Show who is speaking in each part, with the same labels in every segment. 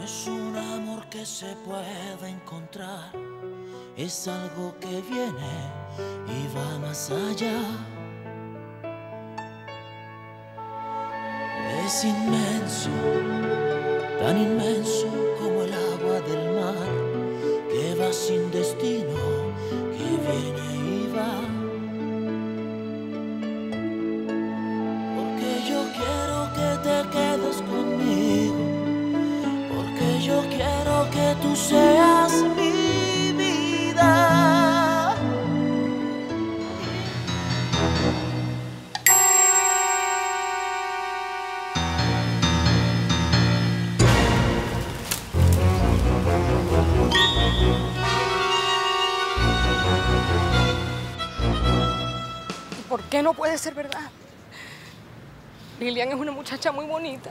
Speaker 1: es un amor que se puede encontrar, es algo que viene y va más allá. Es inmenso, tan inmenso como el agua del mar, que va sin destino, que viene y va. Porque yo quiero que te quedes conmigo, porque yo quiero que tú seas mi vida.
Speaker 2: ¿Por qué no puede ser verdad? Lilian es una muchacha muy bonita.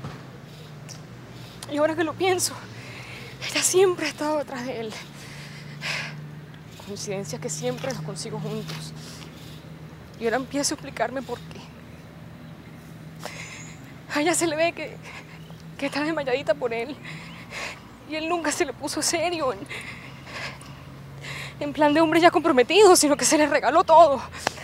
Speaker 2: Y ahora que lo pienso, ella siempre ha estado detrás de él. Coincidencia que siempre los consigo juntos. Y ahora empiezo a explicarme por qué. A ella se le ve que está desmayadita por él. Y él nunca se le puso serio en plan de hombre ya comprometido, sino que se le regaló todo.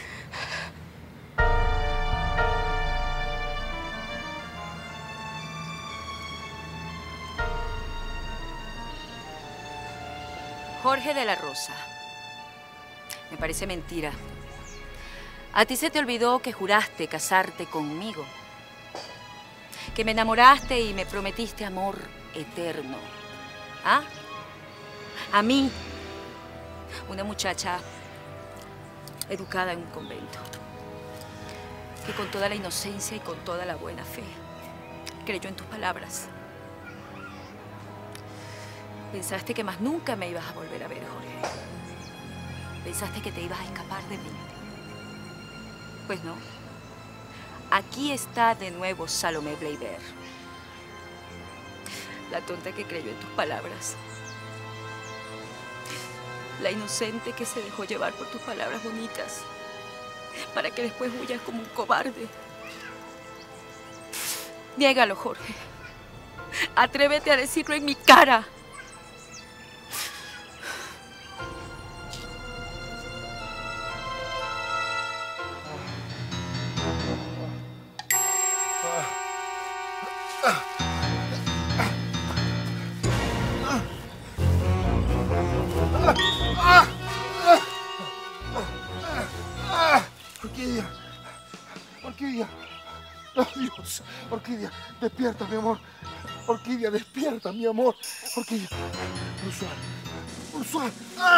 Speaker 3: Jorge de la Rosa, me parece mentira. A ti se te olvidó que juraste casarte conmigo, que me enamoraste y me prometiste amor eterno. ¿Ah? A mí, una muchacha educada en un convento, que con toda la inocencia y con toda la buena fe creyó en tus palabras. Pensaste que más nunca me ibas a volver a ver, Jorge. Pensaste que te ibas a escapar de mí. Pues no. Aquí está de nuevo Salomé Bleiber. La tonta que creyó en tus palabras. La inocente que se dejó llevar por tus palabras bonitas, para que después huyas como un cobarde. Niégalo, Jorge. Atrévete a decirlo en mi cara.
Speaker 4: Orquídea, Orquídea, oh Dios, Orquídea, despierta, mi amor. Orquídea, despierta, mi amor. Orquídea, Ursula, Ursula.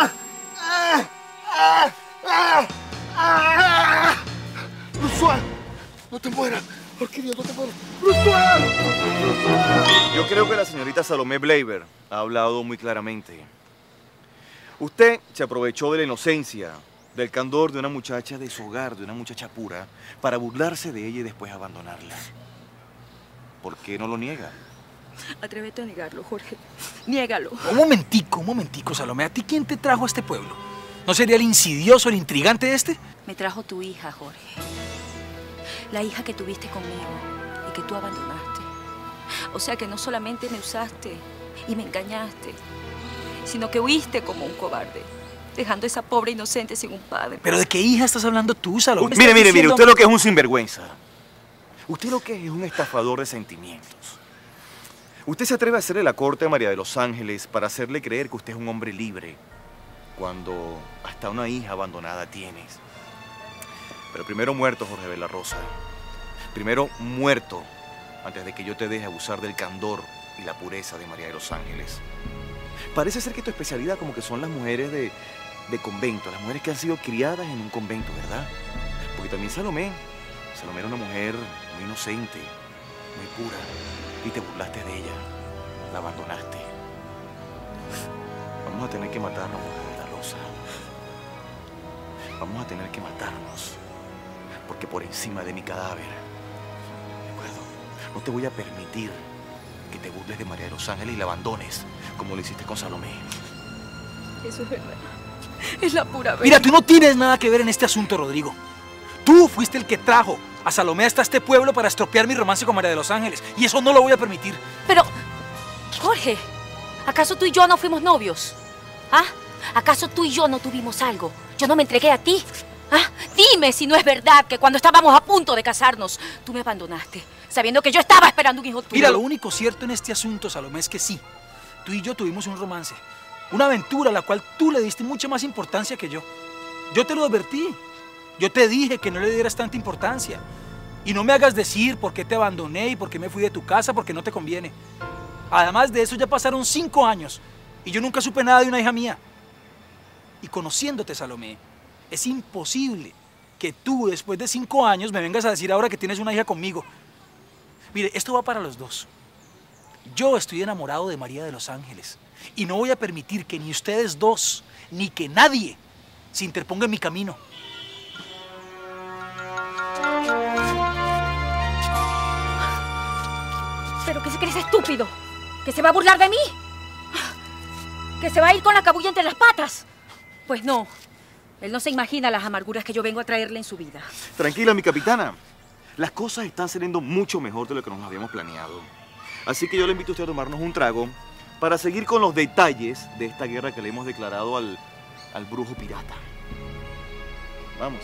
Speaker 4: Ursula, no te mueras. Orquídea, no te mueras. Ursula.
Speaker 5: Yo creo que la señorita Salomé Bleiber ha hablado muy claramente. Usted se aprovechó de la inocencia, del candor de una muchacha de su hogar, de una muchacha pura, para burlarse de ella y después abandonarla. ¿Por qué no lo niega?
Speaker 3: Atrévete a negarlo, Jorge. Niégalo.
Speaker 6: Un momentico, Salomé. ¿A ti quién te trajo a este pueblo? ¿No sería el insidioso, el intrigante este?
Speaker 3: Me trajo tu hija, Jorge. La hija que tuviste conmigo y que tú abandonaste. O sea que no solamente me usaste y me engañaste, sino que huiste como un cobarde, dejando a esa pobre inocente sin un padre.
Speaker 6: ¿Pero de qué hija estás hablando tú, Salomé?
Speaker 5: Mire, usted lo que es un sinvergüenza. Usted lo que es un estafador de sentimientos. Usted se atreve a hacerle la corte a María de los Ángeles para hacerle creer que usted es un hombre libre, cuando hasta una hija abandonada tienes. Pero primero muerto, Jorge de la Rosa. Primero muerto, antes de que yo te deje abusar del candor y la pureza de María de los Ángeles. Parece ser que tu especialidad como que son las mujeres de convento, las mujeres que han sido criadas en un convento, ¿verdad? Porque también Salomé era una mujer muy inocente, muy pura, y te burlaste de ella, la abandonaste. Vamos a tener que matarnos, Jorge de la Rosa. Vamos a tener que matarnos, porque por encima de mi cadáver, ¿de acuerdo? No te voy a permitir que te burles de María de los Ángeles y la abandones, como lo hiciste con Salomé.
Speaker 3: Eso es verdad. Es la pura verdad.
Speaker 6: Mira, tú no tienes nada que ver en este asunto, Rodrigo. Tú fuiste el que trajo a Salomé hasta este pueblo para estropear mi romance con María de los Ángeles. Y eso no lo voy a permitir.
Speaker 3: Pero Jorge, ¿acaso tú y yo no fuimos novios? ¿Ah? ¿Acaso tú y yo no tuvimos algo? Yo no me entregué a ti. ¿Ah? Dime si no es verdad que cuando estábamos a punto de casarnos, tú me abandonaste, sabiendo que yo estaba esperando un hijo tuyo.
Speaker 6: Mira, lo único cierto en este asunto, Salomé, es que sí. Tú y yo tuvimos un romance. Una aventura a la cual tú le diste mucha más importancia que yo. Yo te lo advertí. Yo te dije que no le dieras tanta importancia. Y no me hagas decir por qué te abandoné y por qué me fui de tu casa, porque no te conviene. Además de eso, ya pasaron 5 años y yo nunca supe nada de una hija mía. Y conociéndote, Salomé, es imposible que tú, después de 5 años, me vengas a decir ahora que tienes una hija conmigo. Mire, esto va para los dos. Yo estoy enamorado de María de los Ángeles y no voy a permitir que ni ustedes dos, ni que nadie se interponga en mi camino.
Speaker 3: ¿Pero qué se cree ese estúpido? ¿Que se va a burlar de mí? ¿Que se va a ir con la cabulla entre las patas? Pues no. Él no se imagina las amarguras que yo vengo a traerle en su vida.
Speaker 5: Tranquila, mi capitana. Las cosas están saliendo mucho mejor de lo que nos habíamos planeado. Así que yo le invito a usted a tomarnos un trago para seguir con los detalles de esta guerra que le hemos declarado al brujo pirata. Vamos.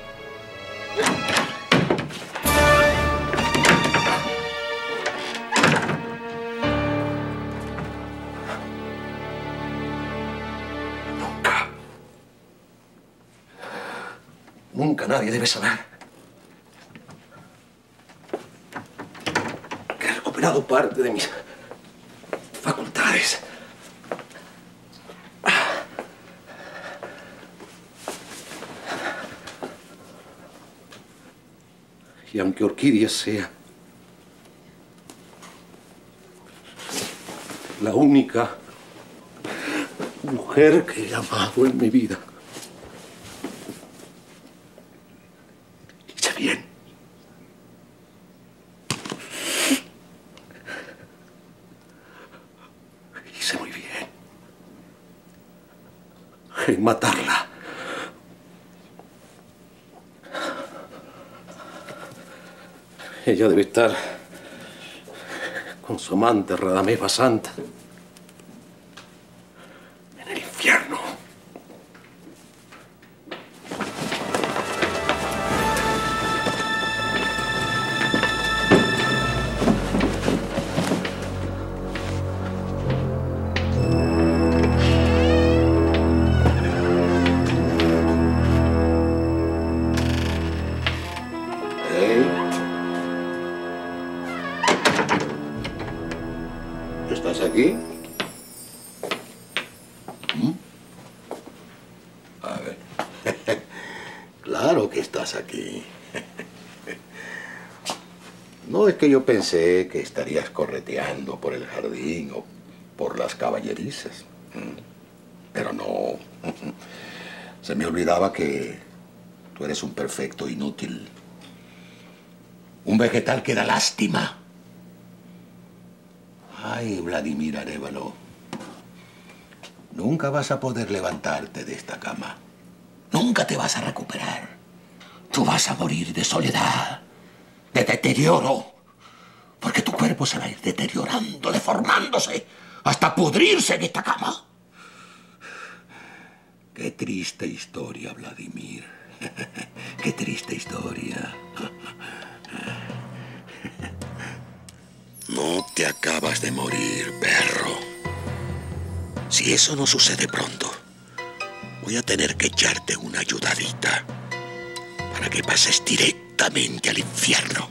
Speaker 4: Nunca nadie debe saber que he recuperado parte de mis facultades. Y aunque Orquídea sea la única mujer que he amado en mi vida, hice bien. Hice muy bien en matarla. Ella debe estar con su amante Radamés Basanta en el infierno. ¿Estás aquí? A ver. Claro que estás aquí. No es que yo pensé que estarías correteando por el jardín o por las caballerizas. Pero no. Se me olvidaba que tú eres un perfecto inútil. Un vegetal que da lástima. Ay, Vladimir Arévalo, nunca vas a poder levantarte de esta cama. Nunca te vas a recuperar. Tú vas a morir de soledad, de deterioro, porque tu cuerpo se va a ir deteriorando, deformándose, hasta pudrirse en esta cama. Qué triste historia, Vladimir. Qué triste historia. No te acabas de morir, perro. Si eso no sucede pronto, voy a tener que echarte una ayudadita para que pases directamente al infierno.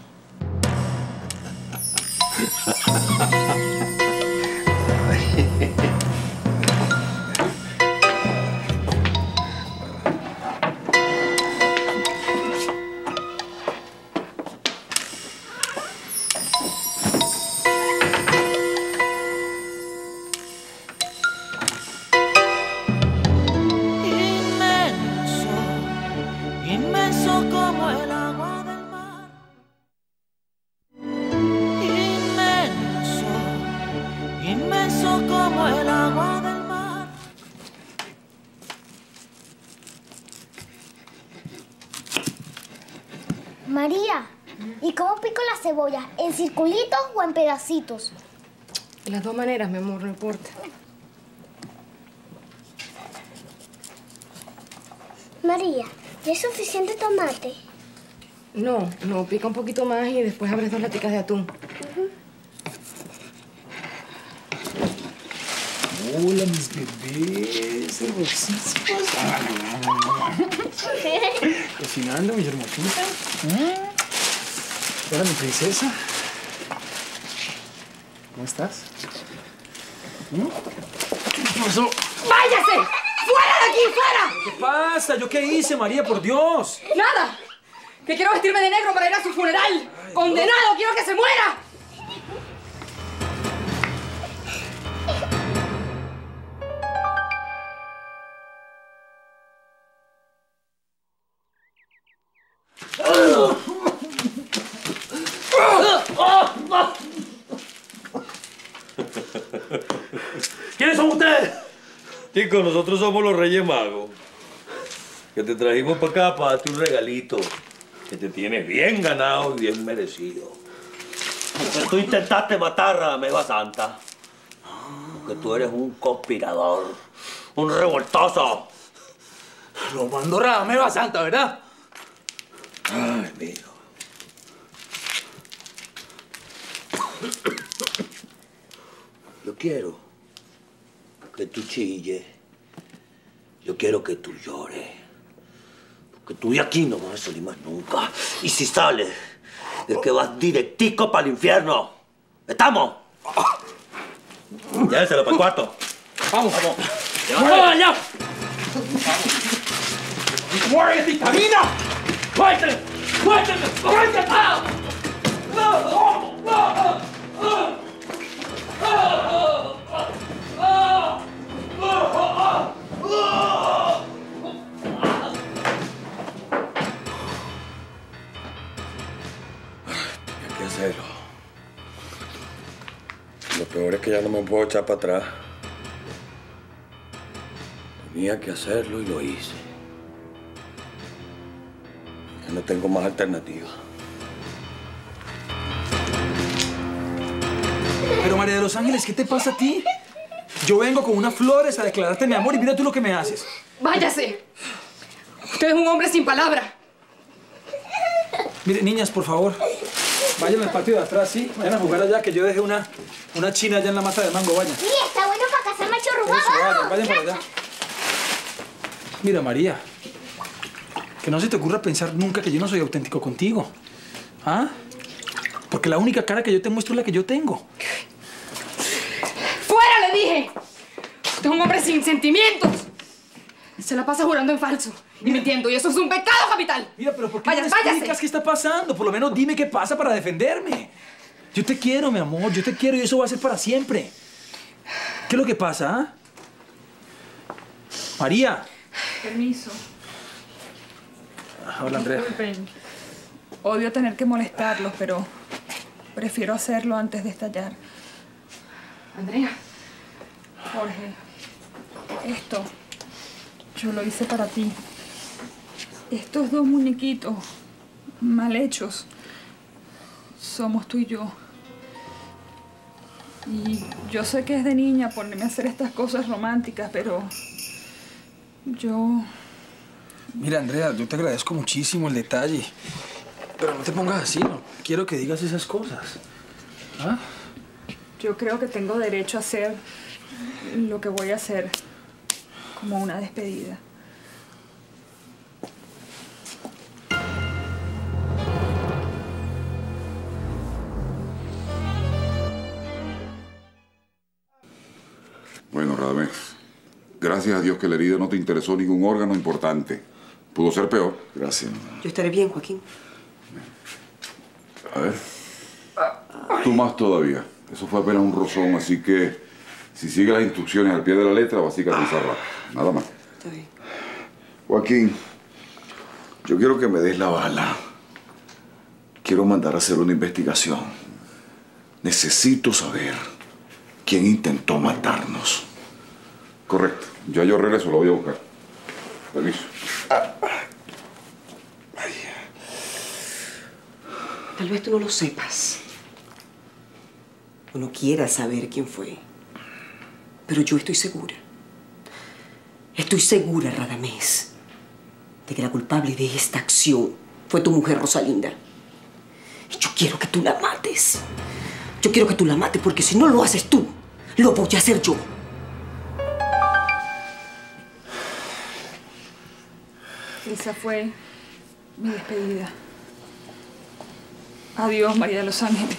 Speaker 7: María, ¿y cómo pico la cebolla? ¿En circulitos o en pedacitos?
Speaker 2: De las dos maneras, mi amor, no importa.
Speaker 7: María, ¿ya es suficiente tomate?
Speaker 2: No, pica un poquito más y después abres 2 laticas de atún.
Speaker 6: Hola, mis bebés hermosísimos. Cocinando, mis hermositas. Hola, mi princesa. ¿Cómo estás? ¿Qué pasó?
Speaker 2: ¡Váyase! ¡Fuera de aquí, fuera!
Speaker 6: ¿Qué pasa? ¿Yo qué hice, María, por Dios?
Speaker 2: ¡Nada! Que quiero vestirme de negro para ir a su funeral. Ay, ¡condenado! ¡Quiero que se muera!
Speaker 8: ¿Quiénes son ustedes? Chicos, nosotros somos los Reyes Magos. Que te trajimos para acá para darte un regalito que te tiene bien ganado y bien merecido. Porque tú intentaste matar a Meva Santa. Porque tú eres un conspirador, un revoltoso.
Speaker 6: Lo mandó a Meva Santa, ¿verdad?
Speaker 8: Ay, mijo. Yo quiero que tú chilles. Yo quiero que tú llores. Porque tú de aquí no vas a salir más nunca. Y si sales, es que vas directico para el infierno. ¿Estamos? Llévenselo para el cuarto.
Speaker 6: Vamos.
Speaker 8: ¡Vamos allá!
Speaker 6: ¡Muere, vitamina!
Speaker 8: ¡Suéltale! ¡Suéltale! ¡Suéltale!
Speaker 9: Tenía que hacerlo. Lo peor es que ya no me puedo echar para atrás. Tenía que hacerlo y lo hice. Ya no tengo más alternativa.
Speaker 6: Pero María de los Ángeles, ¿qué te pasa a ti? Yo vengo con unas flores a declararte mi amor y mira tú lo que me haces.
Speaker 2: ¡Váyase! Usted es un hombre sin palabra.
Speaker 6: Mire, niñas, por favor, vayan al patio de atrás, ¿sí? Vayan a jugar allá, que yo dejé una china allá en la mata de mango, vayan.
Speaker 7: Sí, está bueno para cazar macho rubado.
Speaker 6: Eso, vayan para allá. Mira, María, que no se te ocurra pensar nunca que yo no soy auténtico contigo. ¿Ah? Porque la única cara que yo te muestro es la que yo tengo.
Speaker 2: ¡Fuera, le dije! Usted es un hombre sin sentimientos. Se la pasa jurando en falso y mintiendo, y eso es un pecado capital.
Speaker 6: Mira, pero ¿por qué no me
Speaker 2: Váyase.
Speaker 6: explicas qué está pasando? Por lo menos dime qué pasa para defenderme. Yo te quiero, mi amor, yo te quiero y eso va a ser para siempre. ¿Qué es lo que pasa, ah? María.
Speaker 10: Permiso.
Speaker 6: Hola, Andrea.
Speaker 10: Disculpen. Odio tener que molestarlos, pero prefiero hacerlo antes de estallar.
Speaker 2: Andrea.
Speaker 10: Jorge, esto yo lo hice para ti. Estos 2 muñequitos mal hechos somos tú y yo. Y yo sé que es de niña ponerme a hacer estas cosas románticas, pero yo...
Speaker 6: Mira, Andrea, yo te agradezco muchísimo el detalle. Pero no te pongas así, no quiero que digas esas cosas. ¿Ah?
Speaker 10: Yo creo que tengo derecho a hacer lo que voy a hacer como una despedida.
Speaker 11: Bueno, Radamés, gracias a Dios que la herida no te interesó ningún órgano importante. Pudo ser peor.
Speaker 9: Gracias.
Speaker 12: Yo estaré bien, Joaquín.
Speaker 11: A ver. Tú más todavía. Eso fue apenas un rozón, así que si sigues las instrucciones al pie de la letra va a cicatrizar rápido. Nada más.
Speaker 12: Está bien.
Speaker 9: Joaquín, yo quiero que me des la bala. Quiero mandar a hacer una investigación. Necesito saber quién intentó matarnos.
Speaker 11: Correcto. Ya yo regreso, lo voy a buscar. Permiso.
Speaker 12: Tal vez tú no lo sepas, o no quiera saber quién fue. Pero yo estoy segura. Estoy segura, Radamés, de que la culpable de esta acción fue tu mujer, Rosalinda. Y yo quiero que tú la mates. Yo quiero que tú la mates porque si no lo haces tú, lo voy a hacer yo.
Speaker 10: Esa fue mi despedida. Adiós, María de los Ángeles.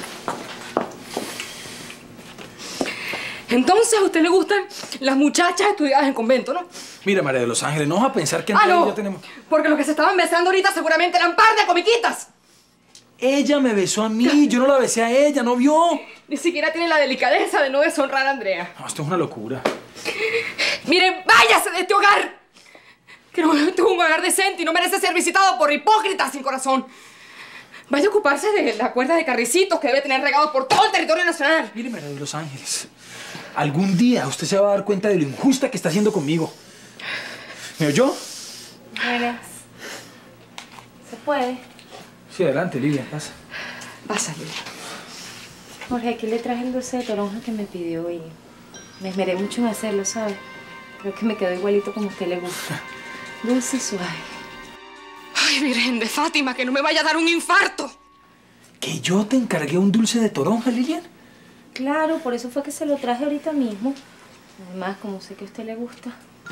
Speaker 2: Entonces, ¿a usted le gustan las muchachas estudiadas en convento, no?
Speaker 6: Mira, María de los Ángeles, no vas a pensar que entre
Speaker 2: no,
Speaker 6: ya tenemos...
Speaker 2: porque los que se estaban besando ahorita seguramente eran par de comiquitas.
Speaker 6: Ella me besó a mí, yo no la besé a ella, ¿no vio?
Speaker 2: Ni siquiera tiene la delicadeza de no deshonrar a Andrea.
Speaker 6: No, esto es una locura.
Speaker 2: Miren, váyase de este hogar. Que no es un hogar decente y no merece ser visitado por hipócritas sin corazón. Vaya a ocuparse de la cuerda de carricitos que debe tener regados por todo el territorio nacional.
Speaker 6: Mire, María de los Ángeles, algún día usted se va a dar cuenta de lo injusta que está haciendo conmigo. ¿Me oyó?
Speaker 13: Buenas. ¿Se puede?
Speaker 6: Sí, adelante, Lilia, pasa.
Speaker 2: Pasa, Lilia.
Speaker 13: Jorge, aquí le traje el dulce de toronja que me pidió y me esmeré mucho en hacerlo, ¿sabe? Creo que me quedó igualito como a usted le gusta. Dulce y suave.
Speaker 2: Ay, Virgen de Fátima, que no me vaya a dar un infarto.
Speaker 6: ¿Que yo te encargué un dulce de toronja, Lilian?
Speaker 13: Claro, por eso fue que se lo traje ahorita mismo. Además, como sé que a usted le gusta.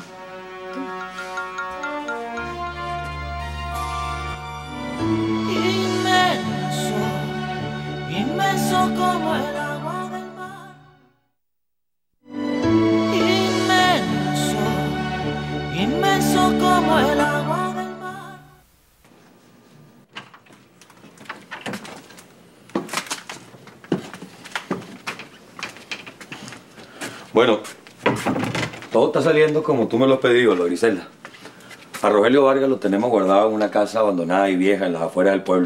Speaker 1: Inmenso, inmenso como el agua del mar. Inmenso, inmenso como el agua del mar.
Speaker 8: Bueno, todo está saliendo como tú me lo has pedido, lo Griselda. A Rogelio Vargas lo tenemos guardado en una casa abandonada y vieja en las afueras del pueblo.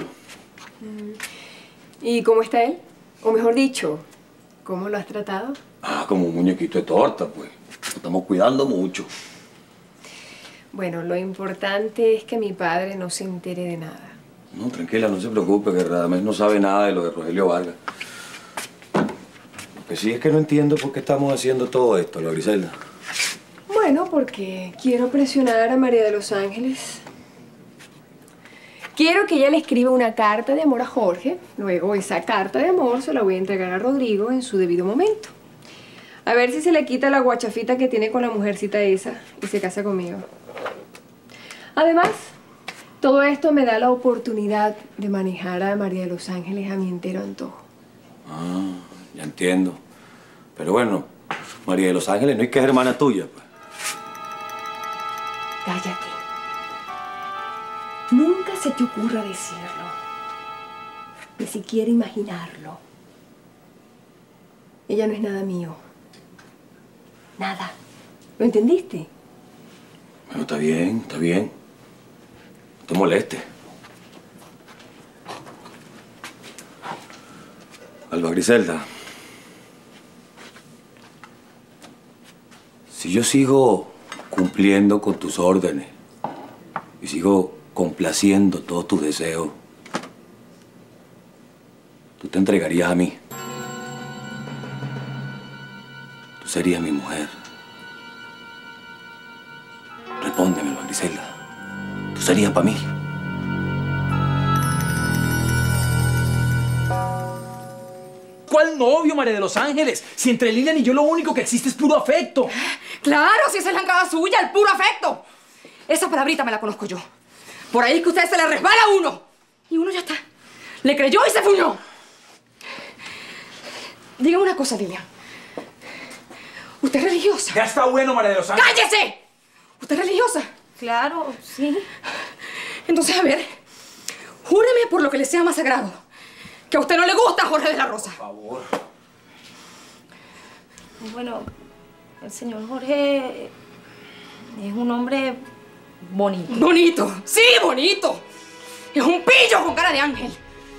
Speaker 14: ¿Y cómo está él? O mejor dicho, ¿cómo lo has tratado?
Speaker 8: Ah, como un muñequito de torta, pues. Lo estamos cuidando mucho.
Speaker 14: Bueno, lo importante es que mi padre no se entere de nada.
Speaker 8: No, tranquila, no se preocupe, que Radamés no sabe nada de lo de Rogelio Vargas. Lo que sí es que no entiendo por qué estamos haciendo todo esto, lo Griselda.
Speaker 14: Bueno, porque quiero presionar a María de los Ángeles. Quiero que ella le escriba una carta de amor a Jorge. Luego esa carta de amor se la voy a entregar a Rodrigo en su debido momento. A ver si se le quita la guachafita que tiene con la mujercita esa y se casa conmigo. Además, todo esto me da la oportunidad de manejar a María de los Ángeles a mi entero antojo.
Speaker 8: Ah, ya entiendo. Pero bueno, María de los Ángeles no es que es hermana tuya, pues.
Speaker 14: Cállate. Nunca se te ocurra decirlo. Ni siquiera imaginarlo. Ella no es nada mío. Nada. ¿Lo entendiste?
Speaker 8: Bueno, está bien, está bien. No te molestes. Alba Griselda. Si yo sigo cumpliendo con tus órdenes y sigo complaciendo todos tus deseos, tú te entregarías a mí. Tú serías mi mujer. Respóndemelo, Griselda. Tú serías para mí.
Speaker 6: ¿Cuál novio, María de los Ángeles? Si entre Lilian y yo lo único que existe es puro afecto.
Speaker 2: Claro, si esa es la entrada suya, el puro afecto. Esa palabrita me la conozco yo. Por ahí es que a usted se le resbala a uno. Y uno ya está. Le creyó y se fuñó. Dígame una cosa, Lilian. ¿Usted es religiosa?
Speaker 6: Ya está bueno, María de los Ángeles.
Speaker 2: ¡Cállese! ¿Usted es religiosa?
Speaker 13: Claro, sí.
Speaker 2: Entonces, a ver, júreme por lo que le sea más sagrado, que a usted no le gusta Jorge de la Rosa.
Speaker 6: Por favor.
Speaker 13: Bueno, el señor Jorge es un hombre bonito.
Speaker 2: ¡Bonito! ¡Sí, bonito! Es un pillo con cara de ángel.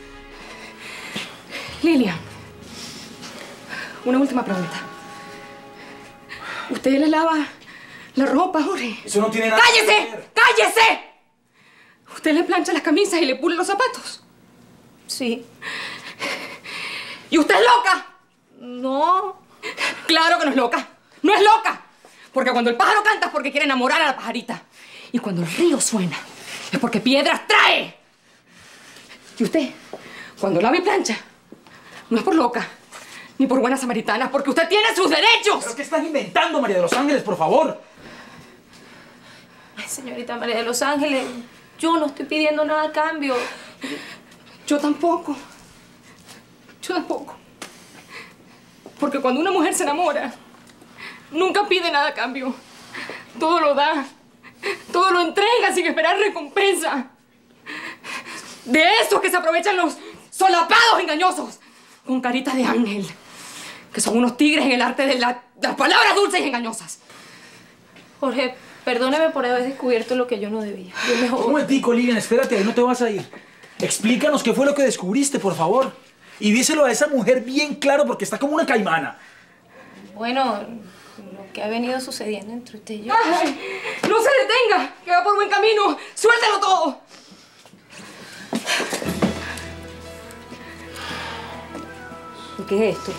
Speaker 2: Lilian, una última pregunta. ¿Usted le lava la ropa, Jorge?
Speaker 6: Eso no tiene nada
Speaker 2: ¡Cállese!
Speaker 6: que ver.
Speaker 2: ¡Cállese! ¿Usted le plancha las camisas y le pule los zapatos?
Speaker 13: Sí.
Speaker 2: ¿Y usted es loca?
Speaker 13: No.
Speaker 2: Claro que no es loca. ¡No es loca! Porque cuando el pájaro canta es porque quiere enamorar a la pajarita. Y cuando el río suena es porque piedras trae. Y usted, cuando lava y plancha, no es por loca, ni por buena samaritana, porque usted tiene sus derechos.
Speaker 6: ¿Pero qué estás inventando, María de los Ángeles, por favor?
Speaker 13: Ay, señorita María de los Ángeles, yo no estoy pidiendo nada a cambio.
Speaker 2: Yo tampoco. Yo tampoco. Porque cuando una mujer se enamora, nunca pide nada a cambio. Todo lo da. Todo lo entrega sin esperar recompensa. De esos que se aprovechan los solapados engañosos con caritas de ángel, que son unos tigres en el arte de las palabras dulces y engañosas.
Speaker 13: Jorge, perdóneme por haber descubierto lo que yo no debía. Yo mejor...
Speaker 6: Un momentico, Lilian, espérate, ahí no te vas a ir. Explícanos qué fue lo que descubriste, por favor. Y díselo a esa mujer bien claro porque está como una caimana.
Speaker 13: Bueno, lo que ha venido sucediendo entre usted y yo...
Speaker 2: ¡Ay! ¡No se detenga! ¡Que va por buen camino! ¡Suéltalo todo!
Speaker 3: ¿Y qué es esto?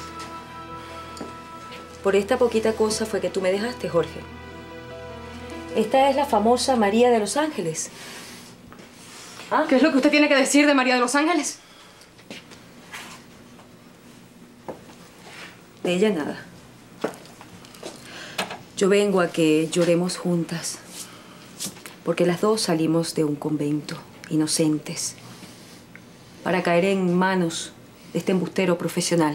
Speaker 3: Por esta poquita cosa fue que tú me dejaste, Jorge. Esta es la famosa María de los Ángeles.
Speaker 2: ¿Ah? ¿Qué es lo que usted tiene que decir de María de los Ángeles?
Speaker 3: De ella nada. Yo vengo a que lloremos juntas, porque las dos salimos de un convento, inocentes, para caer en manos de este embustero profesional.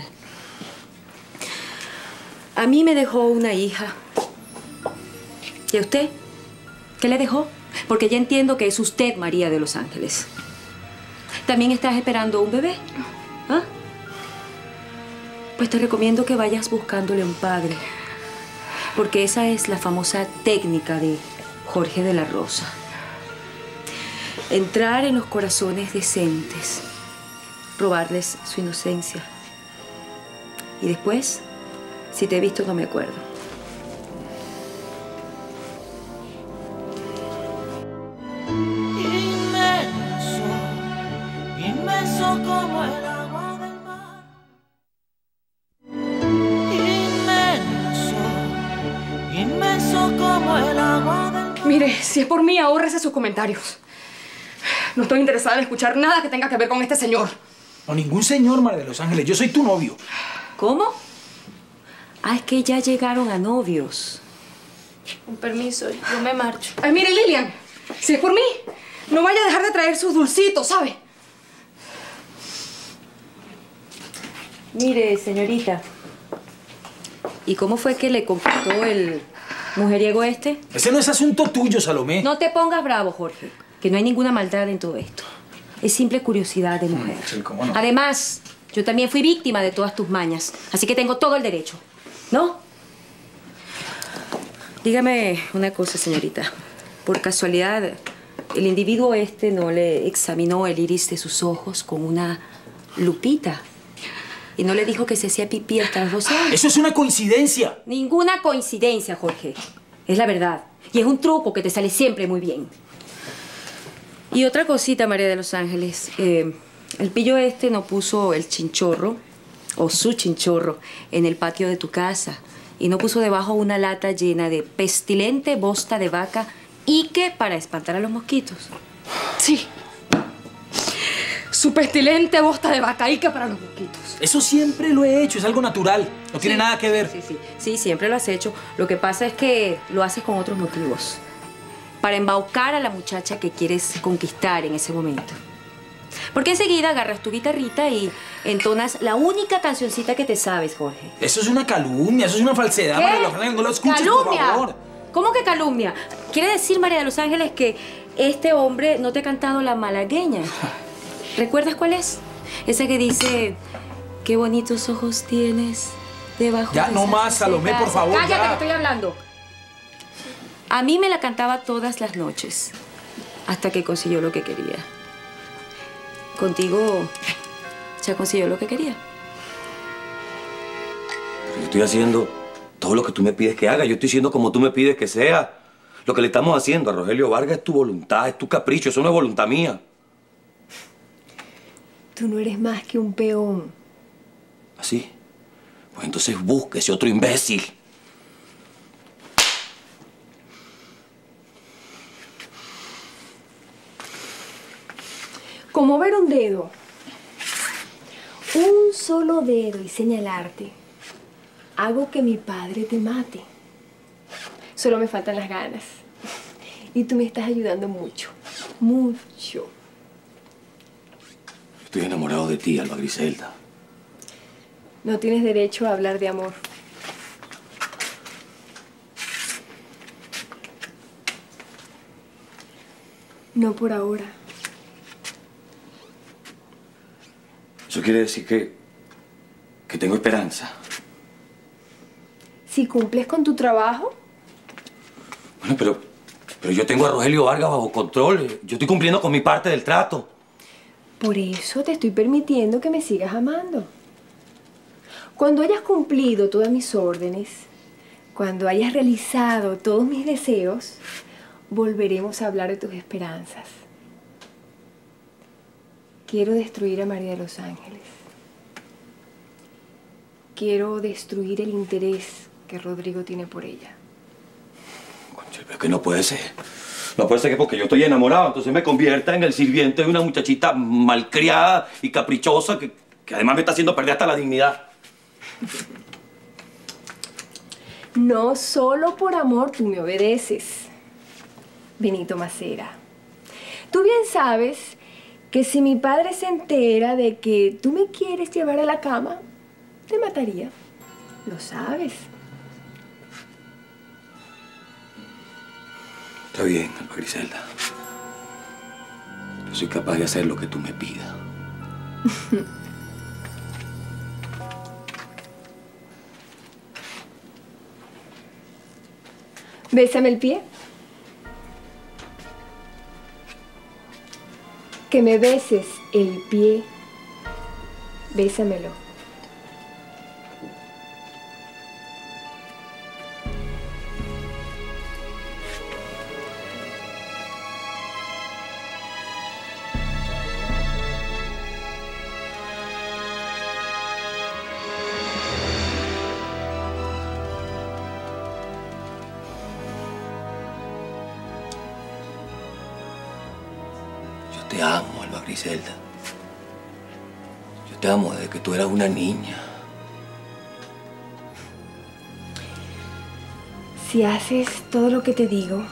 Speaker 3: A mí me dejó una hija. ¿Y a usted? ¿Qué le dejó? Porque ya entiendo que es usted María de los Ángeles. ¿También estás esperando un bebé? ¿Ah? Pues te recomiendo que vayas buscándole un padre. Porque esa es la famosa técnica de Jorge de la Rosa. Entrar en los corazones decentes, robarles su inocencia. Y después, si te he visto, no me acuerdo.
Speaker 1: Inmenso, inmenso como el agua del mar. Inmenso, inmenso como el agua del mar.
Speaker 2: Mire, si es por mí, ahórrese sus comentarios. No estoy interesada en escuchar nada que tenga que ver con este señor.
Speaker 6: No, ningún señor, María de los Ángeles. Yo soy tu novio.
Speaker 3: ¿Cómo? Ah, es que ya llegaron a novios.
Speaker 13: Con permiso, yo me marcho.
Speaker 2: Ay, mire, Lilian, si es por mí, no vaya a dejar de traer sus dulcitos, ¿sabe?
Speaker 3: Mire, señorita. ¿Y cómo fue que le conquistó el mujeriego este?
Speaker 6: Ese no es asunto tuyo, Salomé.
Speaker 3: No te pongas bravo, Jorge. Que no hay ninguna maldad en todo esto. Es simple curiosidad de mujer.
Speaker 6: Sí, cómo no.
Speaker 3: Además, yo también fui víctima de todas tus mañas. Así que tengo todo el derecho. ¿No? Dígame una cosa, señorita. Por casualidad, el individuo este no le examinó el iris de sus ojos con una lupita. Y no le dijo que se hacía pipí hasta los 12 años.
Speaker 6: Eso es una coincidencia.
Speaker 3: Ninguna coincidencia, Jorge. Es la verdad. Y es un truco que te sale siempre muy bien. Y otra cosita, María de los Ángeles. El pillo este no puso el chinchorro, o su chinchorro, en el patio de tu casa. Y no puso debajo una lata llena de pestilente bosta de vaca Ike para espantar a los mosquitos.
Speaker 2: Sí. Su pestilente bosta de vaca Ike para los mosquitos.
Speaker 6: Eso siempre lo he hecho, es algo natural. No tiene nada que ver.
Speaker 3: Sí, siempre lo has hecho. Lo que pasa es que lo haces con otros motivos. Para embaucar a la muchacha que quieres conquistar en ese momento. Porque enseguida agarras tu guitarrita y entonas la única cancioncita que te sabes, Jorge.
Speaker 6: Eso es una calumnia, eso es una falsedad.
Speaker 3: ¿Qué?
Speaker 6: María de los Ángeles, no lo escuches,
Speaker 3: ¡Calumnia!
Speaker 6: por favor.
Speaker 3: ¿Cómo que calumnia? ¿Quiere decir, María de los Ángeles, que este hombre no te ha cantado la malagueña? ¿Recuerdas cuál es? Esa que dice, qué bonitos ojos tienes debajo
Speaker 6: Ya,
Speaker 3: de
Speaker 6: no
Speaker 3: esas
Speaker 6: más, Salomé,
Speaker 3: cejas.
Speaker 6: por favor,
Speaker 3: Cállate,
Speaker 6: ya.
Speaker 3: que estoy hablando. A mí me la cantaba todas las noches, hasta que consiguió lo que quería. Contigo ya consiguió lo que quería.
Speaker 8: Yo estoy haciendo todo lo que tú me pides que haga. Yo estoy siendo como tú me pides que sea. Lo que le estamos haciendo a Rogelio Vargas es tu voluntad, es tu capricho. Eso no es voluntad mía.
Speaker 14: Tú no eres más que un peón.
Speaker 8: ¿Así?
Speaker 1: Pues entonces búsquese otro imbécil.
Speaker 14: Como ver un dedo. Un solo dedo y señalarte. Hago que mi padre te mate. Solo me faltan las ganas. Y tú me estás ayudando mucho. Mucho.
Speaker 1: Estoy enamorado de ti, Alba Griselda.
Speaker 14: No tienes derecho a hablar de amor. No por ahora.
Speaker 1: Eso quiere decir que tengo esperanza.
Speaker 14: Si cumples con tu trabajo.
Speaker 1: Bueno, pero yo tengo a Rogelio Vargas bajo control. Yo estoy cumpliendo con mi parte del trato.
Speaker 14: Por eso te estoy permitiendo que me sigas amando. Cuando hayas cumplido todas mis órdenes, cuando hayas realizado todos mis deseos, volveremos a hablar de tus esperanzas. Quiero destruir a María de los Ángeles. Quiero destruir el interés que Rodrigo tiene por ella.
Speaker 1: Concha, pero es que no puede ser. No puede ser que porque yo estoy enamorado, entonces me convierta en el sirviente de una muchachita malcriada y caprichosa que además me está haciendo perder hasta la dignidad.
Speaker 14: No solo por amor tú me obedeces, Benito Macera. Tú bien sabes que si mi padre se entera de que tú me quieres llevar a la cama, te mataría. Lo sabes.
Speaker 1: Está bien, Alba Griselda. Yo soy capaz de hacer lo que tú me pidas.
Speaker 14: Bésame el pie. Que me beses el pie. Bésamelo.
Speaker 1: Yo te amo, Alba Griselda. Yo te amo desde que tú eras una niña.
Speaker 14: Si haces todo lo que te digo,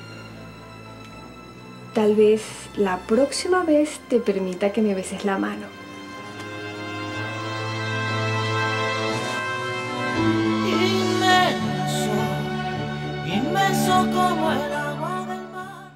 Speaker 14: tal vez la próxima vez te permita que me beses la mano.
Speaker 1: Inmenso, inmenso como el agua del mar.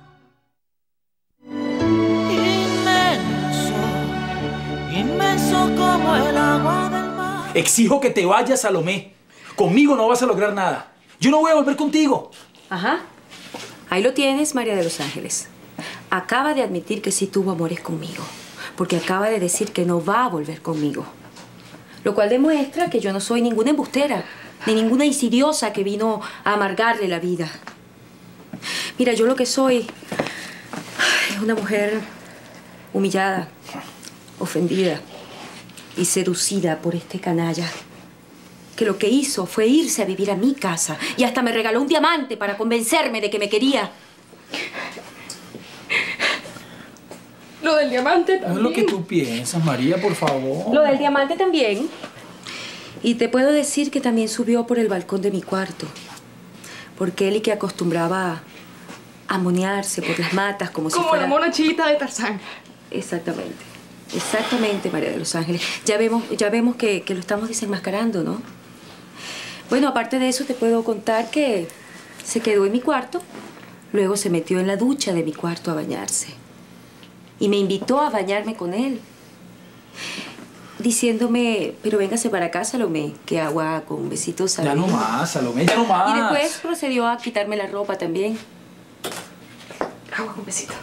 Speaker 1: Inmenso como el agua del mar.
Speaker 6: Exijo que te vayas, Salomé. Conmigo no vas a lograr nada. Yo no voy a volver contigo.
Speaker 3: Ajá. Ahí lo tienes, María de los Ángeles. Acaba de admitir que sí tuvo amores conmigo. Porque acaba de decir que no va a volver conmigo. Lo cual demuestra que yo no soy ninguna embustera. Ni ninguna insidiosa que vino a amargarle la vida. Mira, yo lo que soy es una mujer humillada, ofendida y seducida por este canalla, que lo que hizo fue irse a vivir a mi casa y hasta me regaló un diamante para convencerme de que me quería.
Speaker 2: Lo del diamante
Speaker 6: No
Speaker 2: también.
Speaker 6: es lo que tú piensas, María, por favor.
Speaker 3: Lo del diamante también. Y te puedo decir que también subió por el balcón de mi cuarto. Porque él y que acostumbraba a monearse por las matas como si
Speaker 2: Como
Speaker 3: fuera...
Speaker 2: la monachita de Tarzán.
Speaker 3: Exactamente. Exactamente, María de los Ángeles. Ya vemos que lo estamos desenmascarando, ¿no? Bueno, aparte de eso, te puedo contar que se quedó en mi cuarto, luego se metió en la ducha de mi cuarto a bañarse. Y me invitó a bañarme con él, diciéndome, pero véngase para acá, Salomé, que agua con besitos a
Speaker 6: Ya no más, Salomé, ya no más.
Speaker 3: Y después procedió a quitarme la ropa también.
Speaker 2: Agua con besito.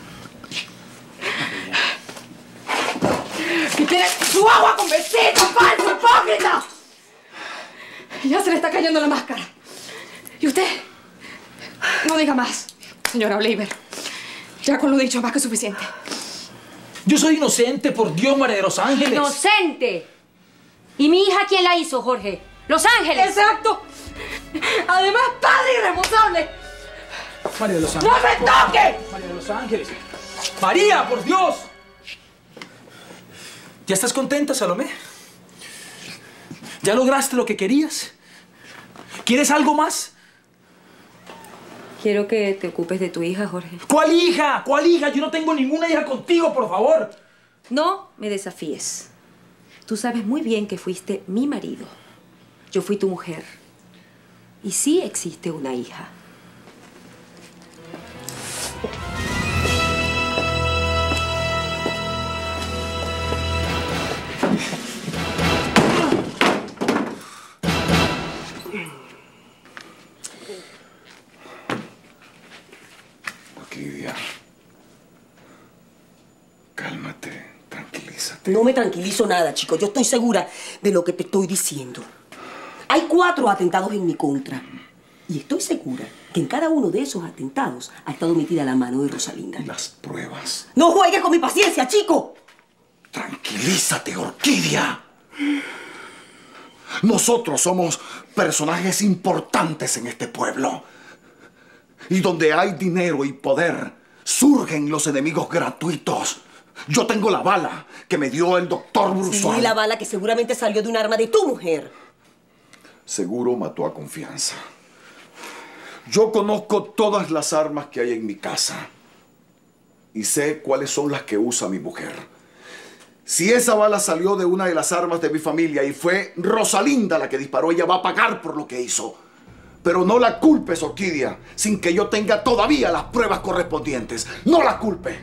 Speaker 2: ¡Que tiene su agua con besito, falso, hipócrita! Ya se le está cayendo la máscara. ¿Y usted? No diga más, señora Oliver. Ya con lo dicho, más que suficiente.
Speaker 6: Yo soy inocente, por Dios, María de los Ángeles.
Speaker 3: ¡Inocente! ¿Y mi hija quién la hizo, Jorge? Los Ángeles.
Speaker 2: Exacto. Además, padre irresponsable.
Speaker 6: María de los Ángeles.
Speaker 2: ¡No me toque!
Speaker 6: María de los Ángeles. María, por Dios. ¿Ya estás contenta, Salomé? ¿Ya lograste lo que querías? ¿Quieres algo más?
Speaker 3: Quiero que te ocupes de tu hija, Jorge.
Speaker 6: ¿Cuál hija? ¿Cuál hija? Yo no tengo ninguna hija contigo, por favor.
Speaker 3: No me desafíes. Tú sabes muy bien que fuiste mi marido. Yo fui tu mujer. Y sí existe una hija.
Speaker 9: Orquídea, cálmate, tranquilízate.
Speaker 12: No me tranquilizo nada, chico. Yo estoy segura de lo que te estoy diciendo. Hay 4 atentados en mi contra. Y estoy segura que en cada uno de esos atentados ha estado metida la mano de Rosalinda.
Speaker 9: Las pruebas.
Speaker 12: ¡No juegues con mi paciencia, chico!
Speaker 9: Tranquilízate, Orquídea. Nosotros somos personajes importantes en este pueblo. Y donde hay dinero y poder, surgen los enemigos gratuitos. Yo tengo la bala que me dio el doctor Brusois.
Speaker 12: Sí, la bala que seguramente salió de un arma de tu mujer.
Speaker 9: Seguro mató a Confianza. Yo conozco todas las armas que hay en mi casa. Y sé cuáles son las que usa mi mujer. Si esa bala salió de una de las armas de mi familia y fue Rosalinda la que disparó, ella va a pagar por lo que hizo. Pero no la culpes, Orquídea, sin que yo tenga todavía las pruebas correspondientes. ¡No la culpe!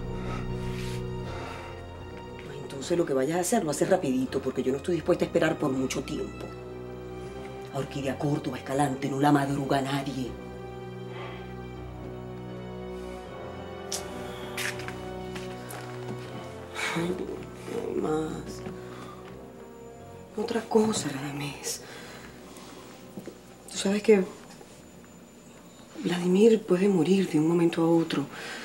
Speaker 12: Entonces lo que vayas a hacer, lo haces rapidito, porque yo no estoy dispuesta a esperar por mucho tiempo. A Orquídea Córdoba Escalante no la madruga nadie. Ay, no más. Otra cosa, Radamés. Tú sabes que Vladimir puede morir de un momento a otro.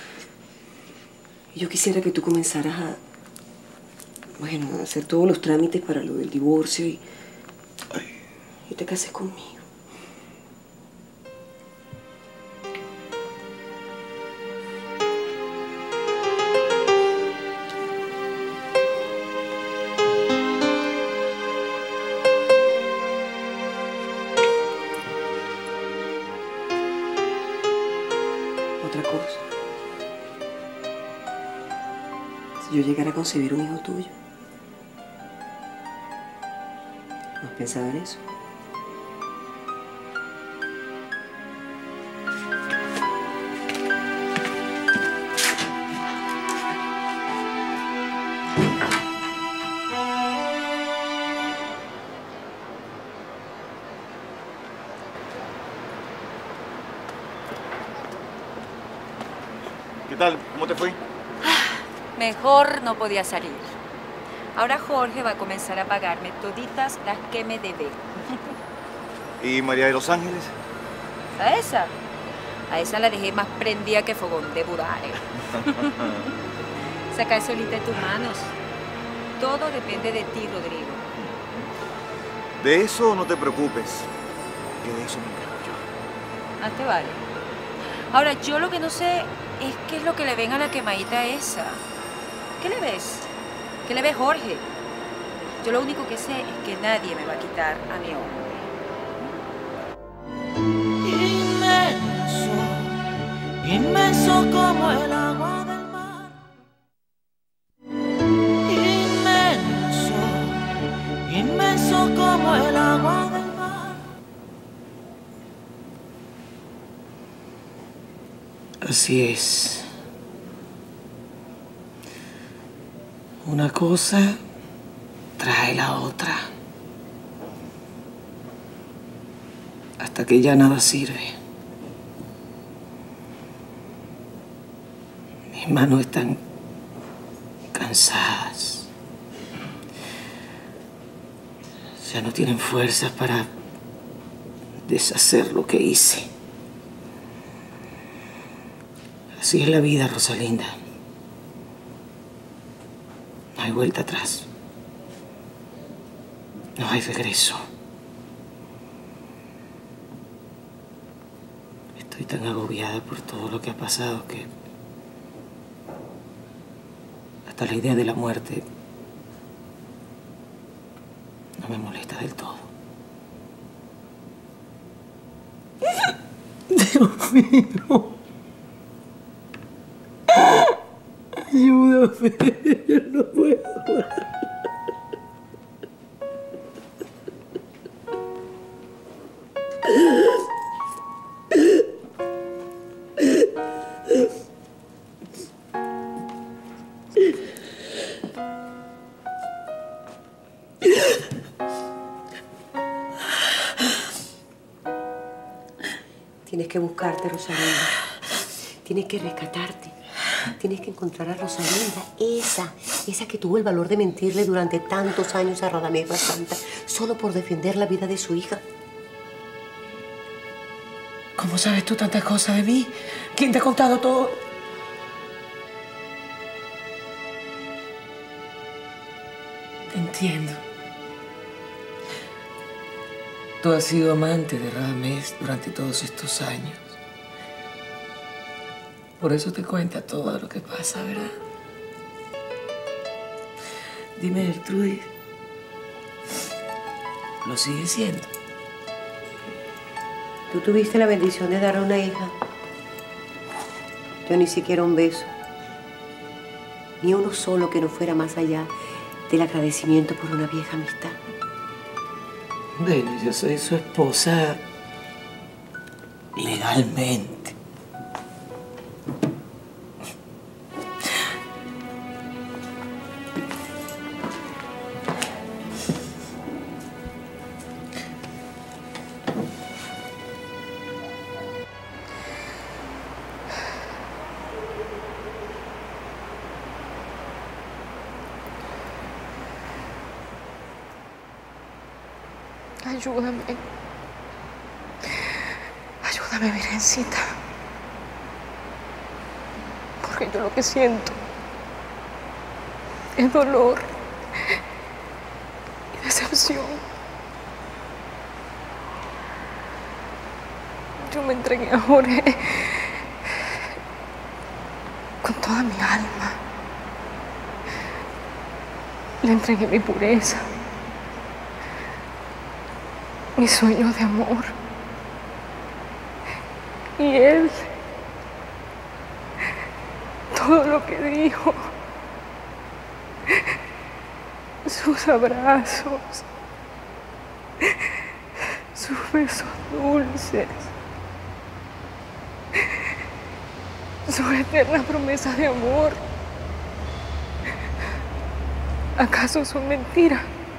Speaker 12: Y yo quisiera que tú comenzaras a, bueno, a hacer todos los trámites para lo del divorcio y te cases conmigo. Otra cosa. Si yo llegara a concebir un hijo tuyo, ¿no has pensado en eso?
Speaker 5: ¿Qué tal? ¿Cómo te fue?
Speaker 3: Mejor no podía salir. Ahora Jorge va a comenzar a pagarme toditas las que me debe.
Speaker 5: ¿Y María de los Ángeles?
Speaker 3: A esa la dejé más prendida que fogón de budare. Saca solita de tus manos. Todo depende de ti, Rodrigo.
Speaker 5: De eso no te preocupes, que de eso me encargo yo.
Speaker 3: Más te vale. Ahora, yo lo que no sé es qué es lo que le ven a la quemadita esa. ¿Qué le ves? ¿Qué le ve Jorge? Yo lo único que sé es que nadie me va a quitar a mi hombre.
Speaker 15: Inmenso, inmenso como el agua del mar. Inmenso, inmenso como el agua del mar.
Speaker 16: Así es. Una cosa trae la otra. Hasta que ya nada sirve. Mis manos están cansadas. Ya no tienen fuerzas para deshacer lo que hice. Así es la vida, Rosalinda. No hay vuelta atrás. No hay regreso. Estoy tan agobiada por todo lo que ha pasado que hasta la idea de la muerte no me molesta del todo. Dios mío. Ayúdame, yo no puedo más.
Speaker 12: Tienes que buscarte, Rosalinda. Tienes que rescatarte. Tienes que encontrar a Rosalinda, esa que tuvo el valor de mentirle durante tantos años a Radamés Basanta, solo por defender la vida de su hija.
Speaker 16: ¿Cómo sabes tú tantas cosas de mí? ¿Quién te ha contado todo? Te entiendo. Tú has sido amante de Radamés durante todos estos años. Por eso te cuenta todo lo que pasa, ¿verdad? Dime, Gertrudis, ¿lo sigue siendo?
Speaker 12: Tú tuviste la bendición de dar a una hija. Yo ni siquiera un beso. Ni uno solo que no fuera más allá del agradecimiento por una vieja amistad.
Speaker 16: Bueno, yo soy su esposa legalmente.
Speaker 2: Ayúdame. Ayúdame, Virgencita. Porque yo lo que siento es dolor y decepción. Yo me entregué a Jorge con toda mi alma. Le entregué mi pureza, mis sueños de amor. Y él, todo lo que dijo, sus abrazos, sus besos dulces, sus eternas promesas de amor, ¿acaso son mentiras?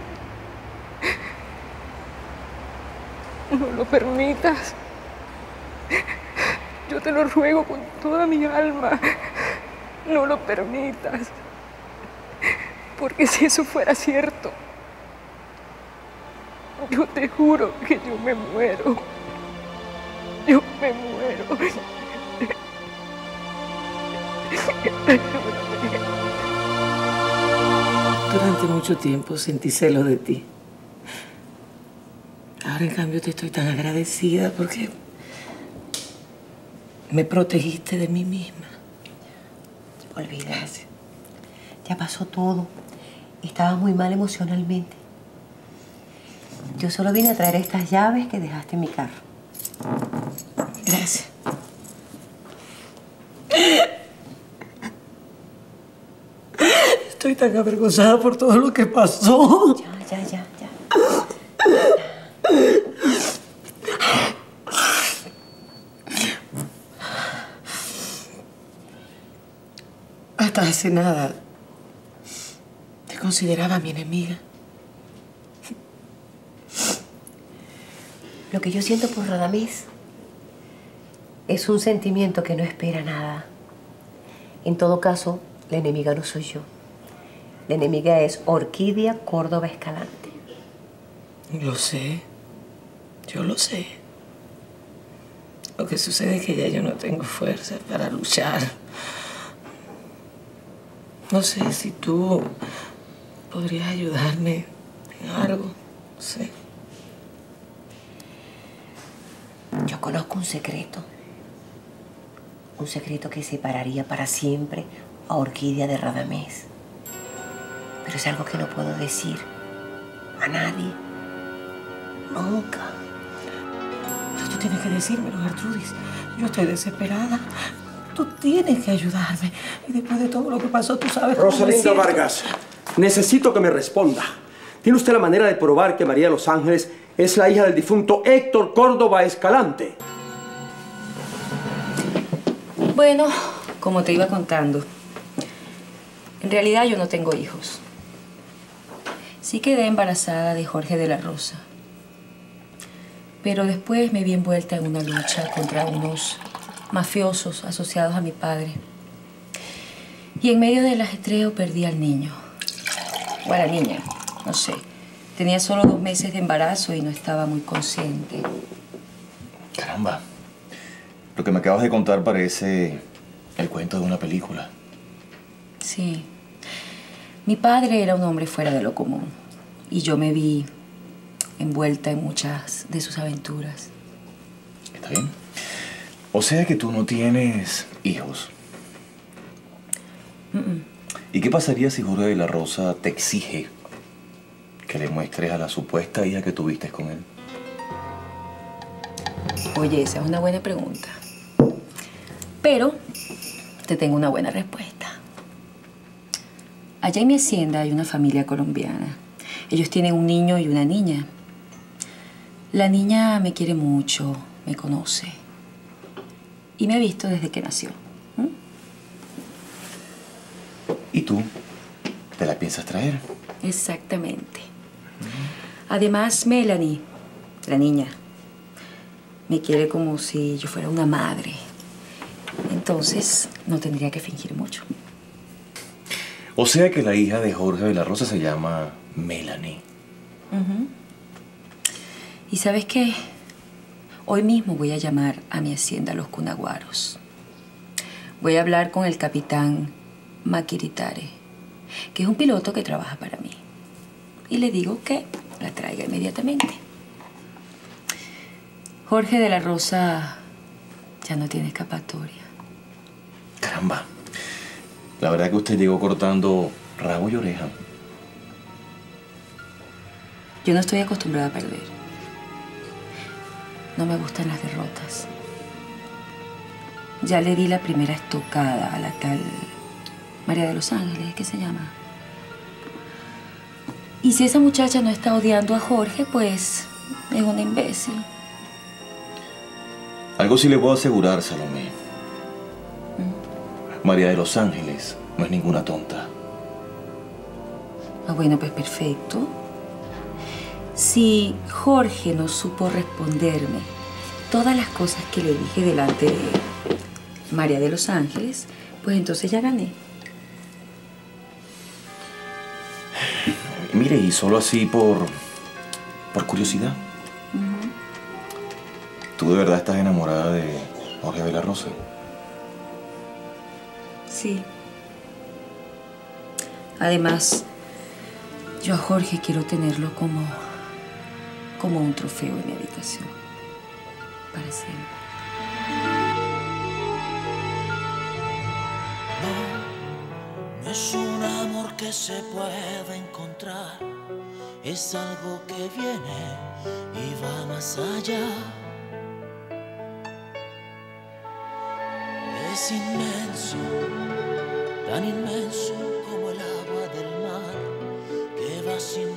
Speaker 2: No lo permitas. Yo te lo ruego con toda mi alma. No lo permitas. Porque si eso fuera cierto, yo te juro que yo me muero. Yo me muero.
Speaker 16: Durante mucho tiempo sentí celos de ti. Ahora, en cambio, te estoy tan agradecida porque me protegiste de mí misma.
Speaker 12: Olvídate. Ya pasó todo. Estabas muy mal emocionalmente. Yo solo vine a traer estas llaves que dejaste en mi carro.
Speaker 16: Gracias. Estoy tan avergonzada por todo lo que pasó.
Speaker 12: Ya.
Speaker 16: Hasta hace nada te consideraba mi enemiga.
Speaker 12: Lo que yo siento por Radamés es un sentimiento que no espera nada. En todo caso, la enemiga no soy yo. La enemiga es Orquídea Córdoba Escalante.
Speaker 16: Lo sé. Yo lo sé. Lo que sucede es que ya yo no tengo fuerza para luchar. No sé si tú podrías ayudarme en algo. No sé.
Speaker 12: Yo conozco un secreto. Un secreto que separaría para siempre a Orquídea de Radamés. Pero es algo que no puedo decir a nadie. Nunca. Pero tú tienes que decírmelo, Gertrudis. Yo estoy desesperada. Tú tienes que ayudarme. Y después de todo lo que pasó, tú sabes cómo me
Speaker 17: Rosalinda
Speaker 12: siento.
Speaker 17: Vargas, necesito que me responda. ¿Tiene usted la manera de probar que María de los Ángeles es la hija del difunto Héctor Córdoba Escalante?
Speaker 3: Bueno, como te iba contando, en realidad yo no tengo hijos. Sí quedé embarazada de Jorge de la Rosa. Pero después me vi envuelta en una lucha contra unos mafiosos asociados a mi padre. Y en medio del ajetreo perdí al niño. O a la niña, no sé. Tenía solo 2 meses de embarazo y no estaba muy consciente.
Speaker 5: Caramba. Lo que me acabas de contar parece el cuento de una película.
Speaker 3: Sí. Mi padre era un hombre fuera de lo común. Y yo me vi envuelta en muchas de sus aventuras.
Speaker 5: ¿Está bien? O sea que tú no tienes hijos. ¿Y qué pasaría si Jorge de la Rosa te exige que le muestres a la supuesta hija que tuviste con él?
Speaker 3: Oye, esa es una buena pregunta. Pero te tengo una buena respuesta. Allá en mi hacienda hay una familia colombiana. Ellos tienen un niño y una niña. La niña me quiere mucho, me conoce. Y me ha visto desde que nació.
Speaker 5: ¿Y tú? ¿Te la piensas traer?
Speaker 3: Exactamente. Además, Melanie, la niña, me quiere como si yo fuera una madre. Entonces, no tendría que fingir mucho.
Speaker 5: O sea que la hija de Jorge de la Rosa se llama Melanie.
Speaker 3: ¿Y sabes qué? Hoy mismo voy a llamar a mi hacienda Los Cunaguaros. Voy a hablar con el capitán Maquiritare, que es un piloto que trabaja para mí. Y le digo que la traiga inmediatamente. Jorge de la Rosa ya no tiene escapatoria.
Speaker 5: Caramba. La verdad que usted llegó cortando rabo y oreja.
Speaker 3: Yo no estoy acostumbrada a perder. No me gustan las derrotas. Ya le di la primera estocada a la tal María de los Ángeles, ¿qué se llama? Y si esa muchacha no está odiando a Jorge, pues es una imbécil.
Speaker 5: Algo sí le puedo asegurar, Salomé. María de los Ángeles no es ninguna tonta.
Speaker 3: Ah, bueno, pues perfecto. Si Jorge no supo responderme todas las cosas que le dije delante de María de los Ángeles, pues entonces ya gané.
Speaker 5: Mire, y solo así por curiosidad. ¿Tú de verdad estás enamorada de Jorge de la Rosa?
Speaker 3: Sí. Además, yo a Jorge quiero tenerlo como un trofeo en mi habitación. Para siempre.
Speaker 15: No es un amor que se pueda encontrar, es algo que viene y va más allá. Es inmenso, tan inmenso como el agua del mar, que va sin